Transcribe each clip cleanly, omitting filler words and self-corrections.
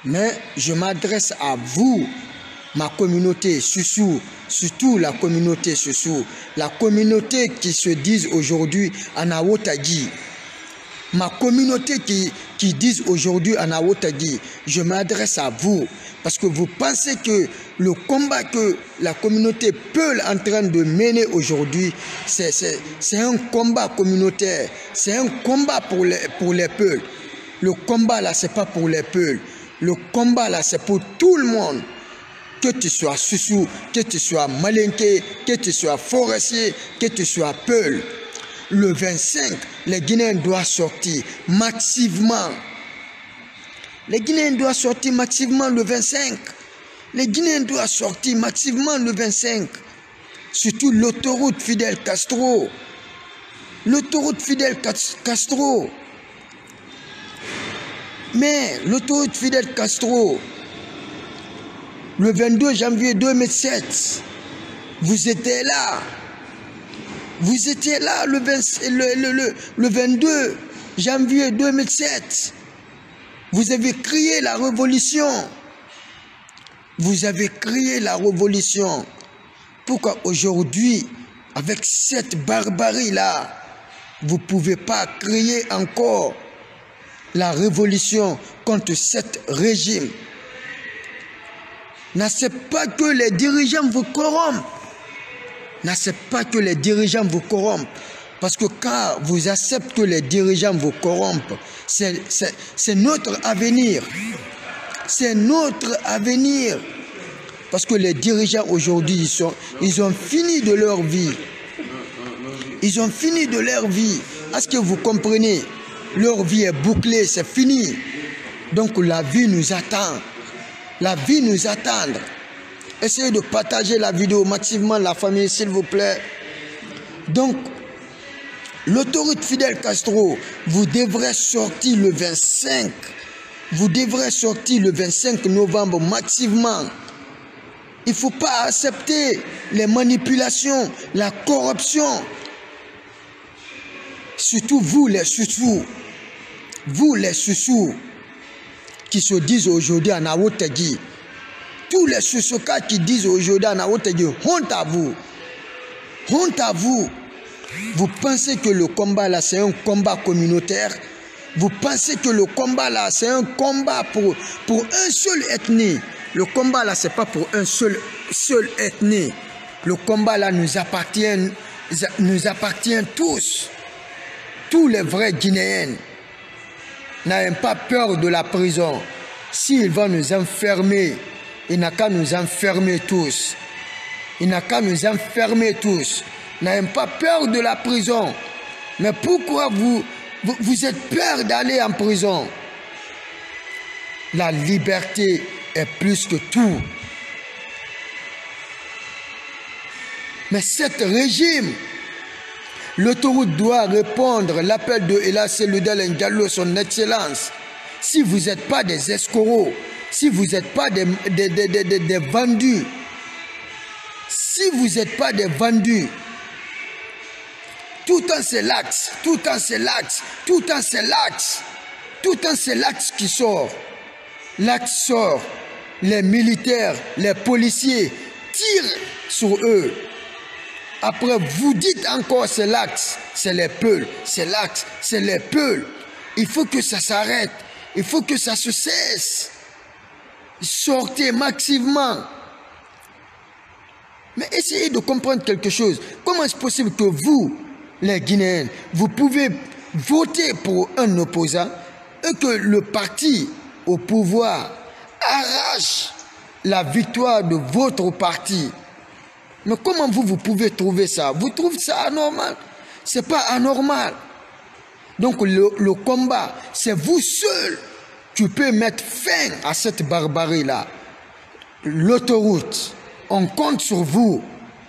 Mais je m'adresse à vous, ma communauté Soussou, surtout la communauté Soussou, la communauté qui se disent aujourd'hui Anawotagi. Ma communauté qui disent aujourd'hui Anawotagi, je m'adresse à vous parce que vous pensez que le combat que la communauté Peul est en train de mener aujourd'hui, c'est un combat communautaire, c'est un combat pour les Peuls. Le combat là, c'est pas pour les Peuls. Le combat là, c'est pour tout le monde. Que tu sois Soussou, que tu sois Malinké, que tu sois forestier, que tu sois Peul. Le 25, les Guinéens doivent sortir massivement. Les Guinéens doivent sortir massivement le 25. Les Guinéens doivent sortir massivement le 25. Surtout l'autoroute Fidel Castro. L'autoroute Fidel Castro. Mais l'autoroute Fidel Castro, le 22 janvier 2007, vous étiez là. Vous étiez là le 22 janvier 2007. Vous avez crié la révolution. Vous avez crié la révolution. Pourquoi aujourd'hui, avec cette barbarie-là, vous ne pouvez pas crier encore la révolution contre cet régime? N'acceptez pas que les dirigeants vous corrompent. N'acceptez pas que les dirigeants vous corrompent. Parce que quand vous acceptez que les dirigeants vous corrompent, c'est notre avenir. C'est notre avenir. Parce que les dirigeants aujourd'hui, ils ont fini de leur vie. Ils ont fini de leur vie. Est-ce que vous comprenez? Leur vie est bouclée, c'est fini. Donc la vie nous attend. La vie nous attend. Essayez de partager la vidéo massivement, la famille, s'il vous plaît. Donc, l'autoroute Fidel Castro, vous devrez sortir le 25. Vous devrez sortir le 25 novembre massivement. Il ne faut pas accepter les manipulations, la corruption. Surtout vous les Soussou. Vous les Soussou qui se disent aujourd'hui en Anawotagi. Tous les Soussoukas qui disent aujourd'hui en Anawotagi, honte à vous. Honte à vous. Vous pensez que le combat là c'est un combat communautaire? Vous pensez que le combat là c'est un combat pour un seul ethnie? Le combat là c'est pas pour un seul ethnie. Le combat là nous appartient tous. Tous les vrais Guinéens n'ayez pas peur de la prison. S'il va nous enfermer, il n'a qu'à nous enfermer tous. Il n'a qu'à nous enfermer tous. N'ayez pas peur de la prison. Mais pourquoi vous êtes peur d'aller en prison? La liberté est plus que tout. Mais cet régime, l'autoroute doit répondre à l'appel de Ella Seloudal Diallo, son excellence. Si vous n'êtes pas des escrocs, si vous n'êtes pas des vendus, si vous n'êtes pas des vendus, tout le temps c'est l'axe, tout le temps c'est l'axe, tout le temps c'est l'axe, tout le temps c'est l'axe qui sort. L'axe sort, les militaires, les policiers tirent sur eux. Après, vous dites encore c'est l'axe, c'est les Peuls, c'est l'axe, c'est les Peuls. Il faut que ça s'arrête, il faut que ça se cesse. Sortez massivement. Mais essayez de comprendre quelque chose. Comment est-ce possible que vous, les Guinéens, vous pouvez voter pour un opposant et que le parti au pouvoir arrache la victoire de votre parti? Mais comment vous pouvez trouver ça? Vous trouvez ça anormal? Ce n'est pas anormal. Donc le combat, c'est vous seul qui pouvez mettre fin à cette barbarie-là. L'autoroute, on compte sur vous.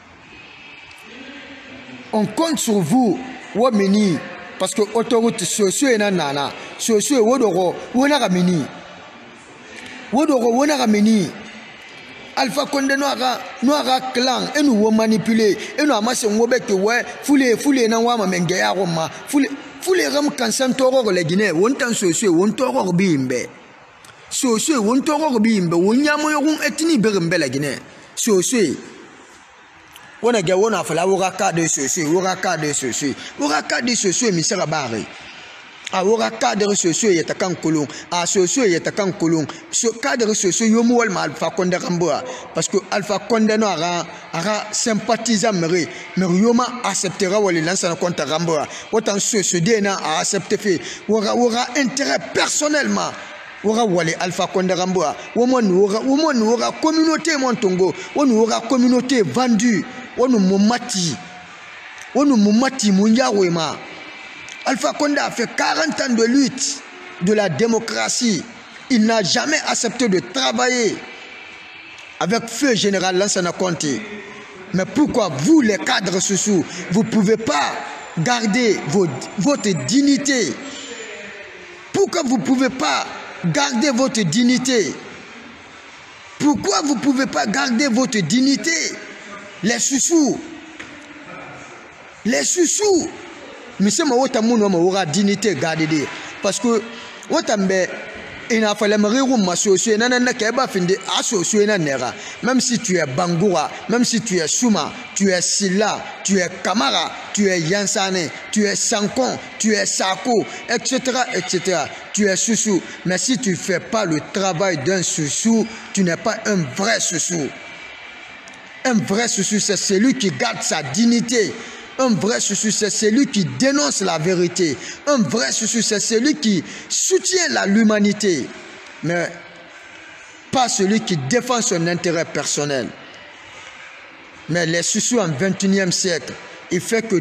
On compte sur vous. Wamini, parce que l'autoroute, c'est nana. C'est wodoro, wonagamini. Wodoro, wonagamini. Alpha Condé noira clan et nous manipuler et nous amasser ngobeke ouais foulé na wa mengea foulé ram kansan toro les Guinéens on tan socio on toro bimbe So won toro bimbe wonyamo yorun etini berembe la Guinée. So wona ga wona fala wora ka de so wora ka de so mi sera bare. A wora cadre socio yeta kan kolon a socio yeta kan kolon so cadre socio yomu wal mal Alpha Condé ramboa parce que Alpha Condé no ara sympathisant mais yoma acceptera wali lancer contre ramboa autant socio dena a accepter fait wora intérêt personnellement wora wali Alpha Condé ramboa wora communauté montongo wora communauté vendue wonu momati munjawema. Alpha Condé a fait 40 ans de lutte de la démocratie. Il n'a jamais accepté de travailler avec feu général Lansana Conté. Mais pourquoi vous, les cadres sociaux, vous ne pouvez pas garder votre dignité? Pourquoi vous ne pouvez pas garder votre dignité? Pourquoi vous ne pouvez pas garder votre dignité? Les sous-sous. Monsieur Mawota Mouno aura dignité gardée parce que Watambe il a fallu me m'associer nanana keba finde associer nanera même si tu es Bangoura, même si tu es Souma, tu es Silla, tu es Kamara, tu es Yansane, tu es Sankon, tu es Sako, etc. Tu es Soussou. Mais si tu ne fais pas le travail d'un Soussou, tu n'es pas un vrai Soussou. Un vrai Soussou, c'est celui qui garde sa dignité. Un vrai souci, c'est celui qui dénonce la vérité. Un vrai souci, c'est celui qui soutient l'humanité. Mais pas celui qui défend son intérêt personnel. Mais les soucis en 21e siècle, il fait que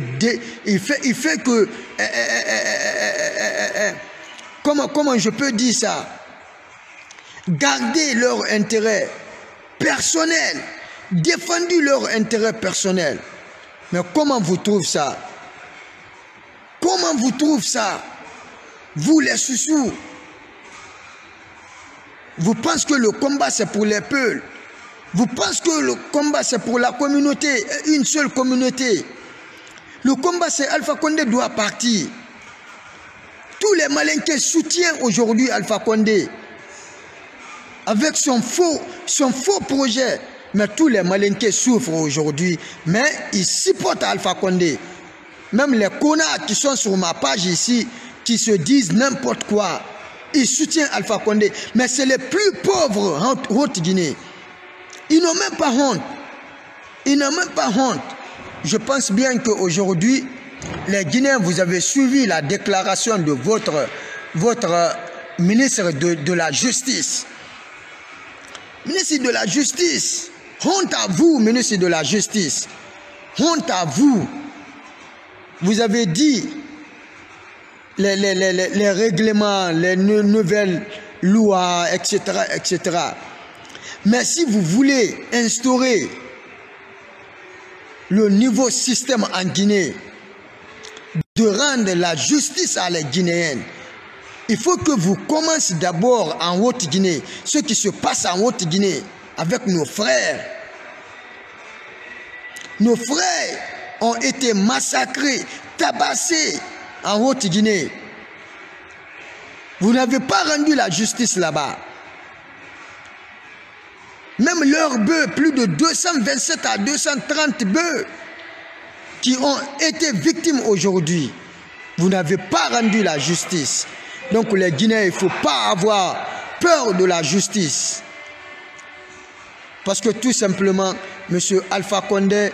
comment je peux dire ça? Garder leur intérêt personnel, défendu leur intérêt personnel. Mais comment vous trouvez ça? Comment vous trouvez ça? Vous les sous-sous. Vous pensez que le combat c'est pour les peuples. Vous pensez que le combat c'est pour la communauté, une seule communauté. Le combat c'est Alpha Condé doit partir. Tous les Malinqués soutiennent aujourd'hui Alpha Condé. Avec son faux projet. Mais tous les Malinqués souffrent aujourd'hui, mais ils supportent Alpha Condé. Même les connards qui sont sur ma page ici, qui se disent n'importe quoi, ils soutiennent Alpha Condé. Mais c'est les plus pauvres en Haute-Guinée. Ils n'ont même pas honte. Ils n'ont même pas honte. Je pense bien qu'aujourd'hui, les Guinéens, vous avez suivi la déclaration de votre ministre de la Justice. Ministre de la Justice. Honte à vous, ministre de la Justice. Honte à vous. Vous avez dit les règlements, les nouvelles lois, etc., etc. Mais si vous voulez instaurer le nouveau système en Guinée, de rendre la justice à les Guinéens, il faut que vous commenciez d'abord en Haute-Guinée, ce qui se passe en Haute-Guinée, avec nos frères. Nos frères ont été massacrés, tabassés en Haute-Guinée. Vous n'avez pas rendu la justice là-bas. Même leurs bœufs, plus de 227 à 230 bœufs qui ont été victimes aujourd'hui. Vous n'avez pas rendu la justice. Donc les Guinéens, il ne faut pas avoir peur de la justice. Parce que tout simplement, M. Alpha Condé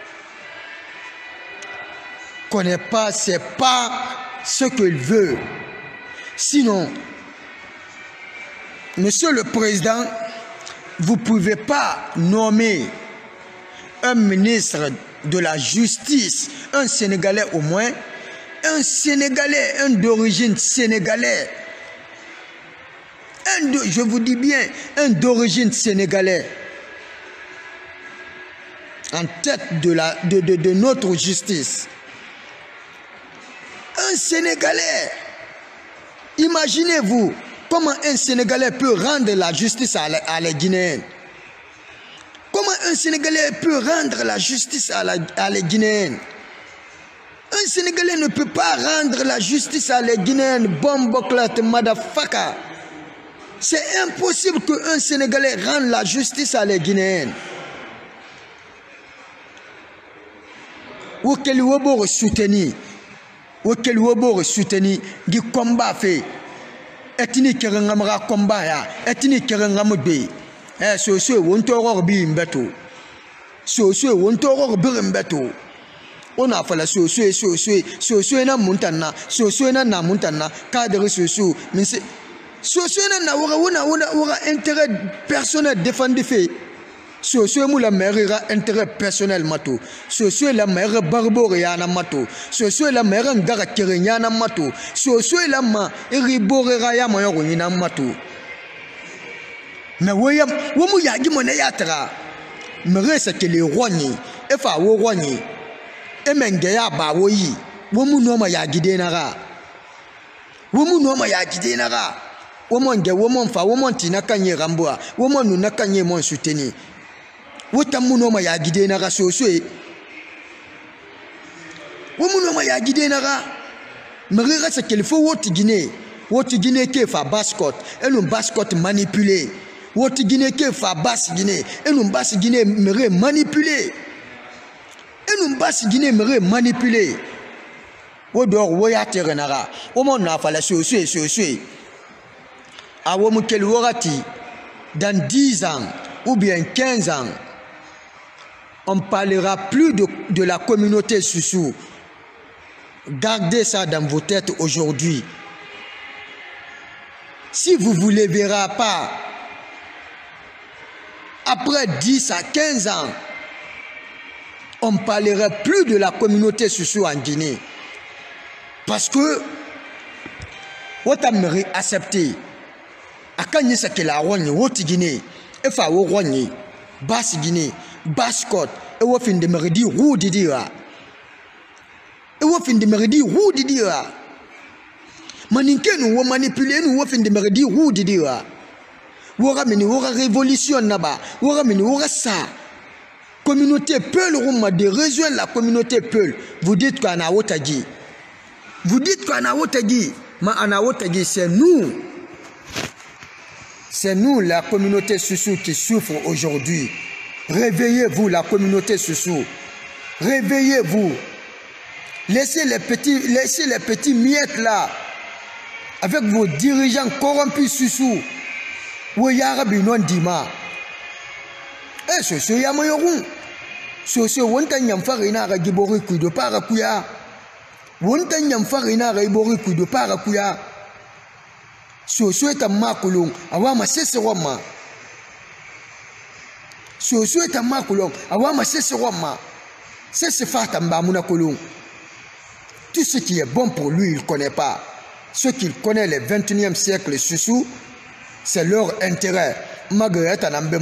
ne connaît pas, c'est pas ce qu'il veut. Sinon, Monsieur le Président, vous ne pouvez pas nommer un ministre de la Justice, un Sénégalais au moins, un Sénégalais, un d'origine sénégalaise, je vous dis bien, un d'origine sénégalaise, en tête de notre justice. Un Sénégalais, imaginez-vous comment un Sénégalais peut rendre la justice à les Guinéens. Comment un Sénégalais peut rendre la justice à les Guinéens? Un Sénégalais ne peut pas rendre la justice à les Guinéens. Bomboclate, motherfucker. C'est impossible qu'un Sénégalais rende la justice à les Guinéens. Auquel Wobo soutenir, auquel Wobo soutenir, du combat fait. Ethnique Rangamara combat ya, ethnique Rangambe. So won't be in battle. So won't be in battle. On a fait la so na montana, na montana, cadre mais c'est na wora intérêt personnel défendu fait. Mou la mère intérêt personnel mato. La mère barboréana mato. La mère ngara kerenyana mato. La ma eriborera ya mayorina mato. Mais woyam womu yagi mona yatra. Mere sa ke le roi e fa wo roi ni. E menge ya ba woyi. Womu no ma yagi denara. Womu no ma yagi denara. Womonge womon fa womon tina kanye ramboa. Womon nuna kanye mon souteni. Wotamuno ma ya gide na ga soswe womuno ma ya gide na ga meriga sa kelfo woti Guinée ke fa bascot et non bascot manipulé woti Guinée ke fa bas Guinée et non bas Guinée mere manipulé et non bas Guinée mere manipulé wodor woya terenara womon na fa la soswe a womu kel worati dans 10 ans ou bien 15 ans on ne parlera plus de la communauté Soussou. Gardez ça dans vos têtes aujourd'hui. Si vous ne le verrez pas, après 10 à 15 ans, on ne parlera plus de la communauté Soussou en Guinée. Parce que, on a accepté. A quand il y a la Guinée, il faut la Guinée, Basse Guinée. Bascot, et vous fin de me dire où didira. Et vous fin de me dire où didira. Maninke nous manipuler nous fin de me dire où didira. Wora meni wora révolution naba, wora meni wora ça. Communauté Peul Rouma de rejoindre la communauté Peul. Vous dites qu'en a Otagi. Vous dites qu'en a Otagi. Mais en a Otagi, c'est nous. C'est nous, la communauté Soussou, qui souffre aujourd'hui. Réveillez-vous, la communauté Soussou. Réveillez-vous. Laissez les petits miettes là. Avec vos dirigeants corrompus Soussou. Woyarabi non dima. Eh, Soussou Yamayorun. Soussou Wontanyam Farina Ragibori Kudo Parakuya. Wontanyam Farina Ragibori Kudo Parakuya. Soussou est un makulung. Awama Sesseroma. Soussou est un makulong, awama Sesseroma. C'est ce fatamba monakolong. Tout ce qui est bon pour lui, il ne connaît pas. Ce qu'il connaît le 21e siècle, Soussou, c'est leur intérêt. Margaret Anambe.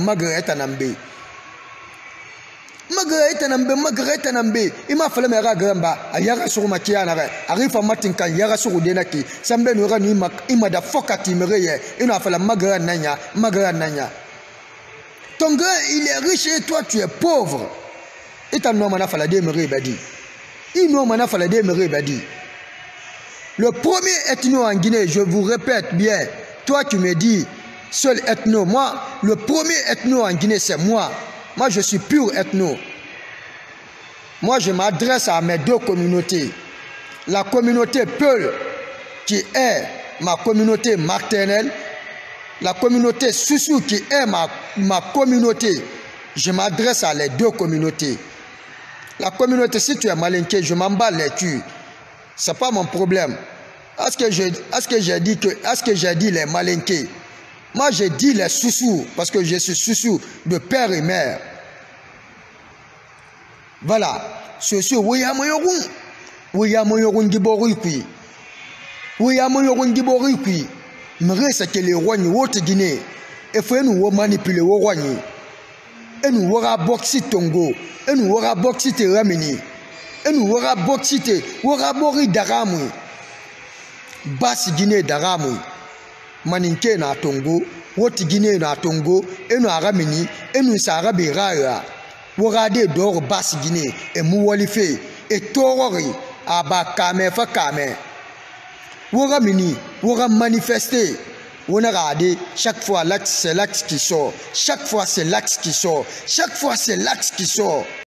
Il m'a fallu me ragamba, a yara sur ma kianare, arrive à Matinka, yara sur Denaki, Sambe Nura Nimak, Imada Fokati Mereye, il a fallu Margaret Nanya. Ton gars, il est riche et toi, tu es pauvre. Et ta nom a fallu demeurer badi. Il nom a fallu demeurer badi. Le premier ethno en Guinée, je vous répète bien, toi tu me dis, seul ethno, moi, le premier ethno en Guinée, c'est moi. Moi, je suis pur ethno. Moi, je m'adresse à mes deux communautés. La communauté Peul, qui est ma communauté maternelle, la communauté Soussou qui est ma communauté, je m'adresse à les deux communautés. La communauté, si tu es malinqué, je m'en bats les culs. Ce n'est pas mon problème. Est-ce que j'ai dit les malinqués? Moi, j'ai dit les Soussou, parce que je suis Soussou de père et mère. Voilà. Soussou, Ouyamoyorun Giborikui. Ouyamoyorun Giborikui. Mais c'est que les rois n'y ont Guinée. Et faut nous manipuler aux rois. Et nous aura boxé Tongo. Et nous aura boxé Ramini. Et nous aura boxé Bori Daramui. Basse Guinée Daramui. Maninke na Tongo. Woti Guinée na Tongo. Et nous Ramini. Et nous Sarabi Raya. Wogade d'or Basse Guinée. Et Moualife. Et Torori. Aba Kame fa Kame. Woga mini, woga manifester, On a regardé, chaque fois, c'est l'axe qui sort. Chaque fois, c'est l'axe qui sort. Chaque fois, c'est l'axe qui sort.